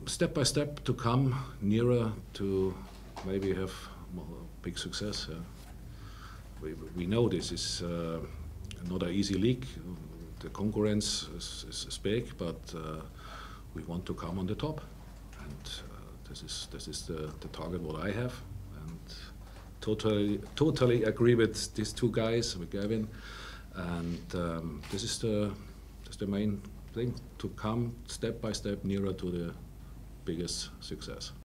step by step to come nearer to maybe have big success. We know this is not an easy league. The concurrence is big, but we want to come on the top, and this is the target what I have, and totally agree with these two guys, with Gavin, and this is the main thing, to come step by step nearer to the biggest success.